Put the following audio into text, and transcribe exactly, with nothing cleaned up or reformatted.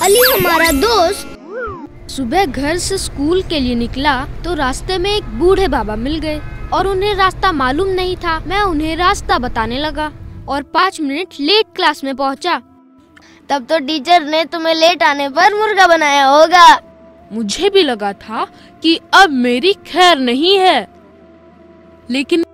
अली हमारा दोस्त सुबह घर से स्कूल के लिए निकला तो रास्ते में एक बूढ़े बाबा मिल गए और उन्हें रास्ता मालूम नहीं था। मैं उन्हें रास्ता बताने लगा और पाँच मिनट लेट क्लास में पहुंचा। तब तो टीचर ने तुम्हें लेट आने पर मुर्गा बनाया होगा। मुझे भी लगा था कि अब मेरी खैर नहीं है, लेकिन